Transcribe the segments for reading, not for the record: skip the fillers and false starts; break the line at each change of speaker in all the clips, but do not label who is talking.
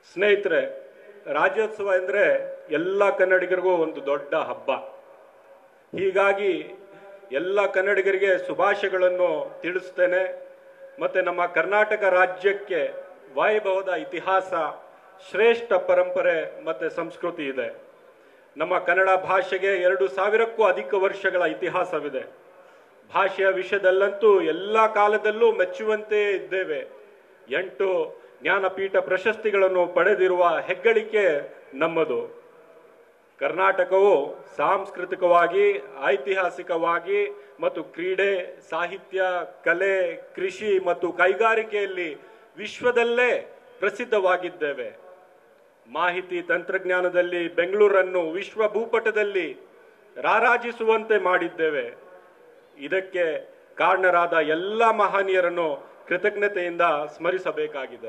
ಸ್ನೇಹಿತರೆ, ರಾಜ್ಯೋತ್ಸವ ಅಂದರೆ ಎಲ್ಲ ಕನ್ನಡಿಗರಿಗೂ ಒಂದು ದೊಡ್ಡ ಹಬ್ಬ. ಹೀಗಾಗಿ ಎಲ್ಲ ಕನ್ನಡಿಗರಿಗೆ ಶುಭಾಶಯಗಳನ್ನು ತಿಳಿಸ್ತೇನೆ. ಮತ್ತು ನಮ್ಮ ಕರ್ನಾಟಕ ರಾಜ್ಯಕ್ಕೆ ವೈಭವದ ಇತಿಹಾಸ, ಶ್ರೇಷ್ಠ ಪರಂಪರೆ ಮತ್ತು ಸಂಸ್ಕೃತಿ ಇದೆ. ನಮ್ಮ ಕನ್ನಡ ಭಾಷೆಗೆ 2000ಕ್ಕೂ ಅಧಿಕ ವರ್ಷಗಳ ಇತಿಹಾಸವಿದೆ. ಭಾಷೆಯ ವಿಷಯದಲ್ಲಂತೂ ಎಲ್ಲ ಕಾಲದಲ್ಲೂ ಮೆಚ್ಚುವಂತೆ ಇದ್ದೇವೆ. 8 ಜ್ಞಾನಪೀಠ ಪ್ರಶಸ್ತಿಗಳನ್ನು ಪಡೆದಿರುವ ಹೆಗ್ಗಳಿಕೆ ನಮ್ಮದು. ಕರ್ನಾಟಕವು ಸಾಂಸ್ಕೃತಿಕವಾಗಿ, ಐತಿಹಾಸಿಕವಾಗಿ ಮತ್ತು ಕ್ರೀಡೆ, ಸಾಹಿತ್ಯ, ಕಲೆ, ಕೃಷಿ ಮತ್ತು ಕೈಗಾರಿಕೆಯಲ್ಲಿ ವಿಶ್ವದಲ್ಲೇ ಪ್ರಸಿದ್ಧವಾಗಿದ್ದೇವೆ. ಮಾಹಿತಿ ತಂತ್ರಜ್ಞಾನದಲ್ಲಿ ಬೆಂಗಳೂರನ್ನು ವಿಶ್ವ ಭೂಪಟದಲ್ಲಿ ರಾರಾಜಿಸುವಂತೆ ಮಾಡಿದ್ದೇವೆ. ಇದಕ್ಕೆ ಕಾರಣರಾದ ಎಲ್ಲ ಮಹನೀಯರನ್ನು ಕೃತಜ್ಞತೆಯಿಂದ ಸ್ಮರಿಸಬೇಕಾಗಿದೆ.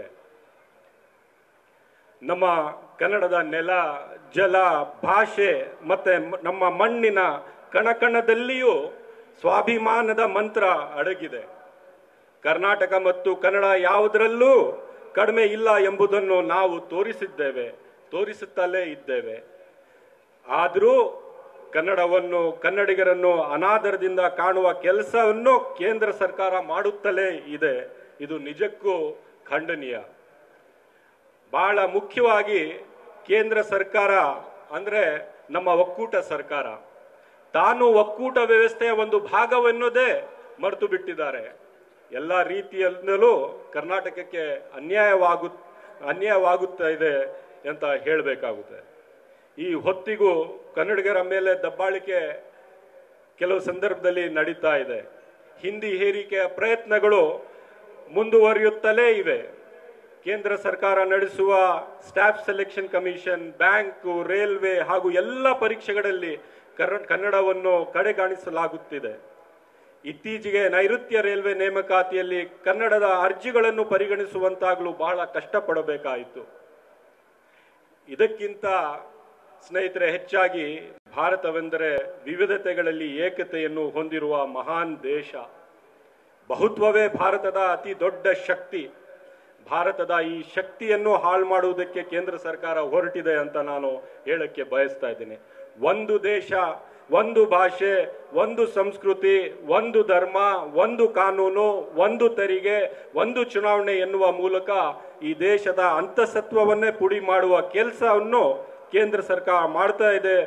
ನಮ್ಮ ಕನ್ನಡದ ನೆಲ, ಜಲ, ಭಾಷೆ ಮತ್ತು ನಮ್ಮ ಮಣ್ಣಿನ ಕಣಕಣದಲ್ಲಿಯೂ ಸ್ವಾಭಿಮಾನದ ಮಂತ್ರ ಅಡಗಿದೆ. ಕರ್ನಾಟಕ ಮತ್ತು ಕನ್ನಡ ಯಾವುದರಲ್ಲೂ ಕಡಿಮೆ ಇಲ್ಲ ಎಂಬುದನ್ನು ನಾವು ತೋರಿಸುತ್ತಲೇ ಇದ್ದೇವೆ. ಆದರೂ ಕನ್ನಡವನ್ನು, ಕನ್ನಡಿಗರನ್ನು ಅನಾದರದಿಂದ ಕಾಣುವ ಕೆಲಸವನ್ನು ಕೇಂದ್ರ ಸರ್ಕಾರ ಮಾಡುತ್ತಲೇ ಇದೆ. ಇದು ನಿಜಕ್ಕೂ ಖಂಡನೀಯ. ಬಹಳ ಮುಖ್ಯವಾಗಿ ಕೇಂದ್ರ ಸರ್ಕಾರ ಅಂದರೆ ನಮ್ಮ ಒಕ್ಕೂಟ ಸರ್ಕಾರ ತಾನು ಒಕ್ಕೂಟ ವ್ಯವಸ್ಥೆಯ ಒಂದು ಭಾಗವೆನ್ನುವುದೇ ಮರೆತು ಬಿಟ್ಟಿದ್ದಾರೆ. ಎಲ್ಲ ರೀತಿಯಲ್ಲೂ ಕರ್ನಾಟಕಕ್ಕೆ ಅನ್ಯಾಯವಾಗುತ್ತಾ ಇದೆ ಅಂತ ಹೇಳಬೇಕಾಗುತ್ತೆ. ಈ ಹೊತ್ತಿಗೂ ಕನ್ನಡಿಗರ ಮೇಲೆ ದಬ್ಬಾಳಿಕೆ ಕೆಲವು ಸಂದರ್ಭದಲ್ಲಿ ನಡೀತಾ ಇದೆ. ಹಿಂದಿ ಹೇರಿಕೆಯ ಪ್ರಯತ್ನಗಳು ಮುಂದುವರಿಯುತ್ತಲೇ ಇವೆ. ಕೇಂದ್ರ ಸರ್ಕಾರ ನಡೆಸುವ staff selection commission, bank, railway ಹಾಗೂ ಎಲ್ಲ ಪರೀಕ್ಷೆಗಳಲ್ಲಿ ಕನ್ನಡವನ್ನು ಕಡೆಗಾಣಿಸಲಾಗುತ್ತಿದೆ. ಇತ್ತೀಚೆಗೆ ನೈಋತ್ಯ ರೈಲ್ವೆ ನೇಮಕಾತಿಯಲ್ಲಿ ಕನ್ನಡದ ಅರ್ಜಿಗಳನ್ನು ಪರಿಗಣಿಸುವಂತಾಗಲು ಬಹಳ ಕಷ್ಟಪಡಬೇಕಾಯಿತು. ಇದಕ್ಕಿಂತ ಸ್ನೇಹಿತರೆ ಹೆಚ್ಚಾಗಿ ಭಾರತವೆಂದರೆ ವಿವಿಧತೆಗಳಲ್ಲಿ ಏಕತೆಯನ್ನು ಹೊಂದಿರುವ ಮಹಾನ್ ದೇಶ. ಬಹುತ್ವವೇ ಭಾರತದ ಅತಿ ದೊಡ್ಡ ಶಕ್ತಿ. ಭಾರತದ ಈ ಶಕ್ತಿಯನ್ನು ಹಾಳು ಮಾಡುವುದಕ್ಕೆ ಕೇಂದ್ರ ಸರ್ಕಾರ ಹೊರಟಿದೆ ಅಂತ ನಾನು ಹೇಳಕ್ಕೆ ಬಯಸ್ತಾ ಇದ್ದೀನಿ. ಒಂದು ದೇಶ, ಒಂದು ಭಾಷೆ, ಒಂದು ಸಂಸ್ಕೃತಿ, ಒಂದು ಧರ್ಮ, ಒಂದು ಕಾನೂನು, ಒಂದು ತೆರಿಗೆ, ಒಂದು ಚುನಾವಣೆ ಎನ್ನುವ ಮೂಲಕ ಈ ದೇಶದ ಅಂತಸತ್ವವನ್ನೇ ಪುಡಿ ಮಾಡುವ ಕೆಲಸವನ್ನು ಕೇಂದ್ರ ಸರ್ಕಾರ ಮಾಡ್ತಾ ಇದೆ.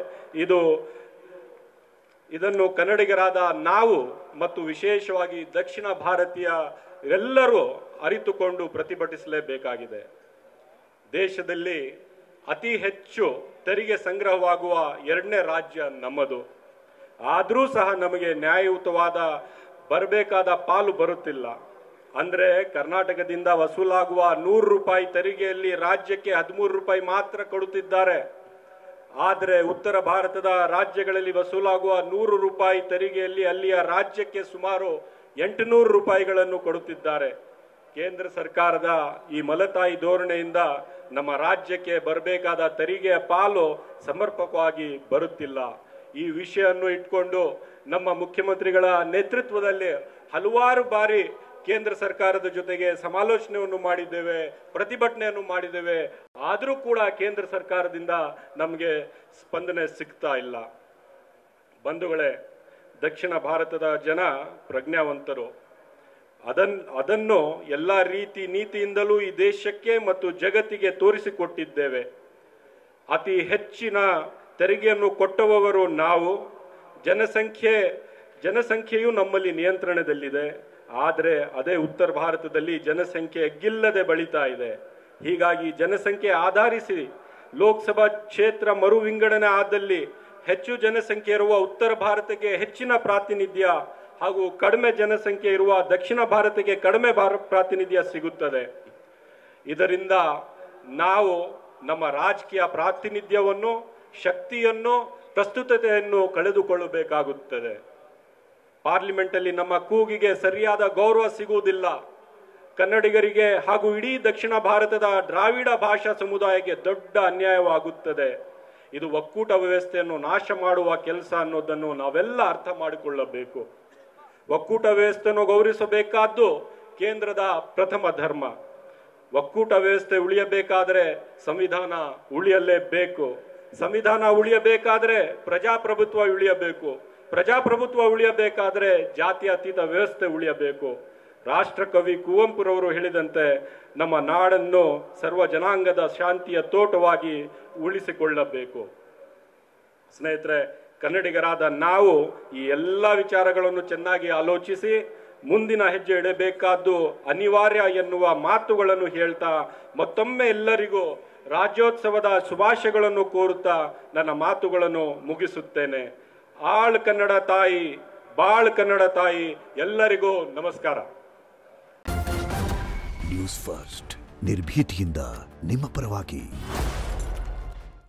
ಇದನ್ನು ಕನ್ನಡಿಗರಾದ ನಾವು ಮತ್ತು ವಿಶೇಷವಾಗಿ ದಕ್ಷಿಣ ಭಾರತೀಯ ಎಲ್ಲರೂ ಅರಿತುಕೊಂಡು ಪ್ರತಿಭಟಿಸಲೇಬೇಕಾಗಿದೆ. ದೇಶದಲ್ಲಿ ಅತಿ ಹೆಚ್ಚು ತೆರಿಗೆ ಸಂಗ್ರಹವಾಗುವ 2ನೇ ರಾಜ್ಯ ನಮ್ಮದು. ಆದರೂ ಸಹ ನಮಗೆ ನ್ಯಾಯಯುತವಾದ ಬರಬೇಕಾದ ಪಾಲು ಬರುತ್ತಿಲ್ಲ. ಅಂದರೆ ಕರ್ನಾಟಕದಿಂದ ವಸೂಲಾಗುವ 100 ರೂಪಾಯಿ ತೆರಿಗೆಯಲ್ಲಿ ರಾಜ್ಯಕ್ಕೆ 13 ರೂಪಾಯಿ ಮಾತ್ರ ಕೊಡುತ್ತಿದ್ದಾರೆ. ಆದರೆ ಉತ್ತರ ಭಾರತದ ರಾಜ್ಯಗಳಲ್ಲಿ ವಸೂಲಾಗುವ 100 ರೂಪಾಯಿ ತೆರಿಗೆಯಲ್ಲಿ ಅಲ್ಲಿಯ ರಾಜ್ಯಕ್ಕೆ ಸುಮಾರು 800 ರೂಪಾಯಿಗಳನ್ನು ಕೊಡುತ್ತಿದ್ದಾರೆ. ಕೇಂದ್ರ ಸರ್ಕಾರದ ಈ ಮಲತಾಯಿ ಧೋರಣೆಯಿಂದ ನಮ್ಮ ರಾಜ್ಯಕ್ಕೆ ಬರಬೇಕಾದ ತೆರಿಗೆಯ ಪಾಲು ಸಮರ್ಪಕವಾಗಿ ಬರುತ್ತಿಲ್ಲ. ಈ ವಿಷಯವನ್ನು ಇಟ್ಕೊಂಡು ನಮ್ಮ ಮುಖ್ಯಮಂತ್ರಿಗಳ ನೇತೃತ್ವದಲ್ಲಿ ಹಲವಾರು ಬಾರಿ ಕೇಂದ್ರ ಸರ್ಕಾರದ ಜೊತೆಗೆ ಸಮಾಲೋಚನೆಯನ್ನು ಮಾಡಿದ್ದೇವೆ, ಪ್ರತಿಭಟನೆಯನ್ನು ಮಾಡಿದ್ದೇವೆ. ಆದರೂ ಕೂಡ ಕೇಂದ್ರ ಸರ್ಕಾರದಿಂದ ನಮಗೆ ಸ್ಪಂದನೆ ಸಿಗ್ತಾ ಇಲ್ಲ. ಬಂಧುಗಳೇ, ದಕ್ಷಿಣ ಭಾರತದ ಜನ ಪ್ರಜ್ಞಾವಂತರು. ಅದನ್ನು ಎಲ್ಲ ನೀತಿಯಿಂದಲೂ ಈ ದೇಶಕ್ಕೆ ಮತ್ತು ಜಗತ್ತಿಗೆ ತೋರಿಸಿಕೊಟ್ಟಿದ್ದೇವೆ. ಅತಿ ಹೆಚ್ಚಿನ ತೆರಿಗೆಯನ್ನು ಕೊಟ್ಟವರು ನಾವು. ಜನಸಂಖ್ಯೆಯು ನಮ್ಮಲ್ಲಿ ನಿಯಂತ್ರಣದಲ್ಲಿದೆ. ಆದರೆ ಅದೇ ಉತ್ತರ ಭಾರತದಲ್ಲಿ ಜನಸಂಖ್ಯೆ ಗಿಲ್ಲದೆ ಬೆಳೀತಾ ಇದೆ. ಹೀಗಾಗಿ ಜನಸಂಖ್ಯೆ ಆಧರಿಸಿ ಲೋಕಸಭಾ ಕ್ಷೇತ್ರ ಮರು ವಿಂಗಡಣೆ ಆದಲ್ಲಿ ಹೆಚ್ಚು ಜನಸಂಖ್ಯೆ ಇರುವ ಉತ್ತರ ಭಾರತಕ್ಕೆ ಹೆಚ್ಚಿನ ಪ್ರಾತಿನಿಧ್ಯ ಹಾಗೂ ಕಡಿಮೆ ಜನಸಂಖ್ಯೆ ಇರುವ ದಕ್ಷಿಣ ಭಾರತಕ್ಕೆ ಕಡಿಮೆ ಪ್ರಾತಿನಿಧ್ಯ ಸಿಗುತ್ತದೆ. ಇದರಿಂದ ನಾವು ನಮ್ಮ ರಾಜಕೀಯ ಪ್ರಾತಿನಿಧ್ಯವನ್ನು, ಶಕ್ತಿಯನ್ನು, ಪ್ರಸ್ತುತತೆಯನ್ನು ಕಳೆದುಕೊಳ್ಳಬೇಕಾಗುತ್ತದೆ. ಪಾರ್ಲಿಮೆಂಟಲ್ಲಿ ನಮ್ಮ ಕೂಗಿಗೆ ಸರಿಯಾದ ಗೌರವ ಸಿಗುವುದಿಲ್ಲ. ಕನ್ನಡಿಗರಿಗೆ ಹಾಗೂ ಇಡೀ ದಕ್ಷಿಣ ಭಾರತದ ದ್ರಾವಿಡ ಭಾಷಾ ಸಮುದಾಯಕ್ಕೆ ದೊಡ್ಡ ಅನ್ಯಾಯವಾಗುತ್ತದೆ. ಇದು ಒಕ್ಕೂಟ ವ್ಯವಸ್ಥೆಯನ್ನು ನಾಶ ಮಾಡುವ ಕೆಲಸ ಅನ್ನೋದನ್ನು ನಾವೆಲ್ಲ ಅರ್ಥ ಮಾಡಿಕೊಳ್ಳಬೇಕು. ಒಕ್ಕೂಟ ವ್ಯವಸ್ಥೆಯನ್ನು ಗೌರವಿಸಬೇಕಾದ್ದು ಕೇಂದ್ರದ ಪ್ರಥಮ ಧರ್ಮ. ಒಕ್ಕೂಟ ವ್ಯವಸ್ಥೆ ಉಳಿಯಬೇಕಾದ್ರೆ ಸಂವಿಧಾನ ಉಳಿಯಲೇಬೇಕು. ಸಂವಿಧಾನ ಉಳಿಯಬೇಕಾದ್ರೆ ಪ್ರಜಾಪ್ರಭುತ್ವ ಉಳಿಯಬೇಕು. ಪ್ರಜಾಪ್ರಭುತ್ವ ಉಳಿಯಬೇಕಾದ್ರೆ ಜಾತ್ಯತೀತ ವ್ಯವಸ್ಥೆ ಉಳಿಯಬೇಕು. ರಾಷ್ಟ್ರಕವಿ ಕುವೆಂಪುರವರು ಹೇಳಿದಂತೆ ನಮ್ಮ ನಾಡನ್ನು ಸರ್ವ ಜನಾಂಗದ ಶಾಂತಿಯ ತೋಟವಾಗಿ ಉಳಿಸಿಕೊಳ್ಳಬೇಕು. ಸ್ನೇಹಿತರೆ, ಕನ್ನಡಿಗರಾದ ನಾವು ಈ ಎಲ್ಲ ವಿಚಾರಗಳನ್ನು ಚೆನ್ನಾಗಿ ಆಲೋಚಿಸಿ ಮುಂದಿನ ಹೆಜ್ಜೆ ಇಡಬೇಕಾದ್ದು ಅನಿವಾರ್ಯ ಎನ್ನುವ ಮಾತುಗಳನ್ನು ಹೇಳ್ತಾ ಮತ್ತೊಮ್ಮೆ ಎಲ್ಲರಿಗೂ ರಾಜ್ಯೋತ್ಸವದ ಶುಭಾಶಯಗಳನ್ನು ಕೋರುತ್ತಾ ನನ್ನ ಮಾತುಗಳನ್ನು ಮುಗಿಸುತ್ತೇನೆ. ಆಳ್ ಕನ್ನಡ ತಾಯಿ, ಬಾಳ್ ಕನ್ನಡ ತಾಯಿ, ಎಲ್ಲರಿಗೂ ನಮಸ್ಕಾರ.
ನ್ಯೂಸ್ ಫಸ್ಟ್, ನಿರ್ಭೀತಿಯಿಂದ ನಿಮ್ಮ ಪರವಾಗಿ.